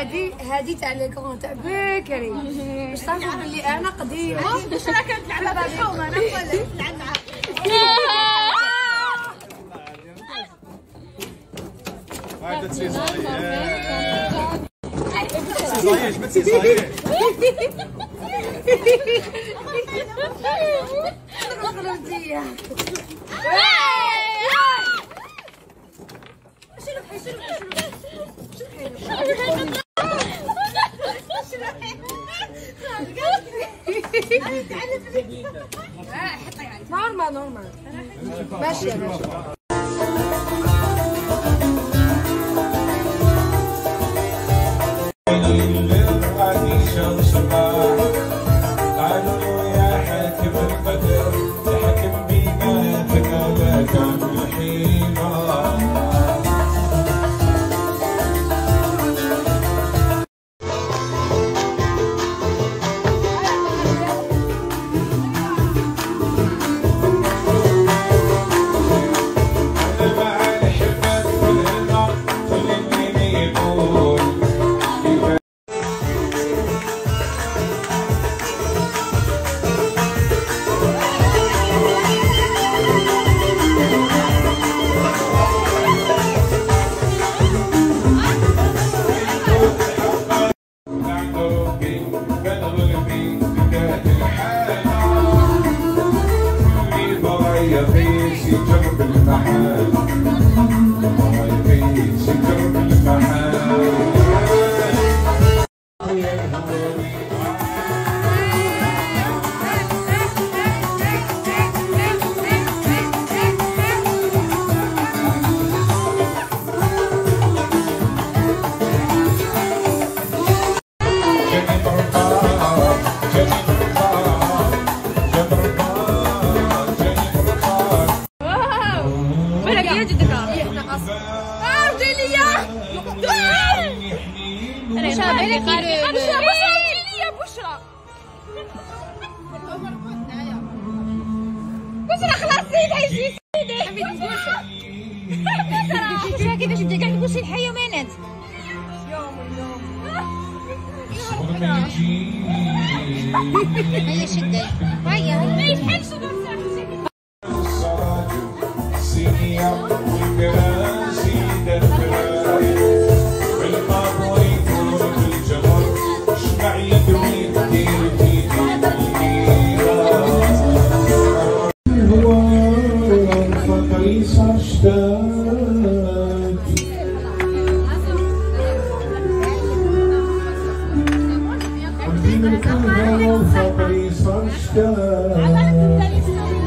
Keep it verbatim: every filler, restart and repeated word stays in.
هادي هادي تاع لي كون تاع بكري باش تعرفوا بلي انا قديمه. واش راه كانت لعبه بالحوم انا ولا لعبها. هاي تسي صايش صايش ما تسي صايش نورمال نورمال ماشي يا باشا. بشرى خلاص سيدي يجي سيدي حبيبي بشرى بشرى كيفاش بدي كاع نقول شي الحيه ومنات يوم اليوم هيا شدي هيا ما يحبش صبري صار اشتاق